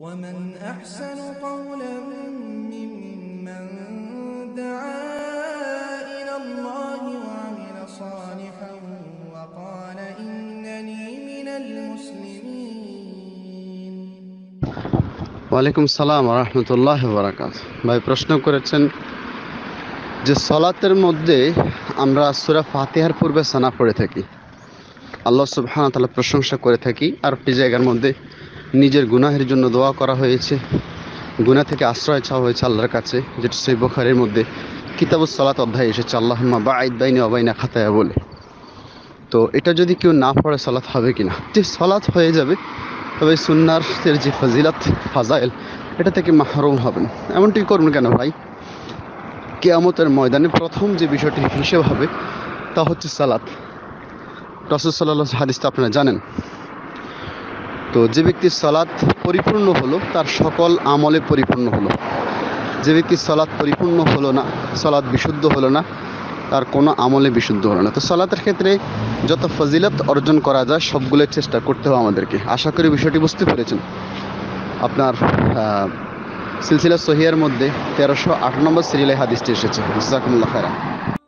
ومن أحسن قولا ممن دعا إلى الله وعمل صالحا وقال إنني من المسلمين। ওয়ালাইকুম সালাম ওয়া রাহমাতুল্লাহি ওয়া বারাকাতুহু। ভাই প্রশ্ন করেছেন যে সালাতের মধ্যে আমরা সূরা ফাতিহার পূর্বে সানা পড়ে থাকি, আল্লাহ সুবহানাহু ওয়া তাআলা প্রশংসা করে থাকি, আর একটি জায়গার মধ্যে নিজের গুনাহের জন্য দোয়া করা হয়েছে, গুনাহ থেকে আশ্রয় চাওয়া হয়েছে আল্লাহর কাছে, যেটা সহিহ বুখারীর মধ্যে কিতাবুস সালাত অধ্যায়ে এসেছে, আল্লাহুম্মা বাঈদ বাইনি ওয়া বাইনা খাতায়া বলে। তো এটা যদি কেউ না পড়ে সালাত হবে কিনা? যে সালাত হয়ে যাবে, তবে সুন্নার যে ফজিলত ফাজাইল এটা থেকে মাহরুম হবেন। এমনটি করুন কেন ভাই? কিয়ামতের ময়দানে প্রথম যে বিষয়টি হিসেব হবে তা হচ্ছে সালাত। রাসূল সাল্লাল্লাহু আলাইহি হাদিসটা আপনারা জানেন। তো যে ব্যক্তির সালাত পরিপূর্ণ হলো তার সকল আমলে পরিপূর্ণ হলো। যে ব্যক্তির সালাত পরিপূর্ণ হলো না, সালাত বিশুদ্ধ হলো না, তার কোনো আমলে বিশুদ্ধ হলো না। তো সালাতের ক্ষেত্রে যত ফজিলত অর্জন করা যায় সবগুলোর চেষ্টা করতে হবে আমাদেরকে। আশা করি বিষয়টি বুঝতে পেরেছেন। আপনার সিলসিলা সহিহের মধ্যে 1308 নম্বর সিরিয়ালে হাদিসটি এসেছে। জাযাকুমুল্লাহ খায়রান।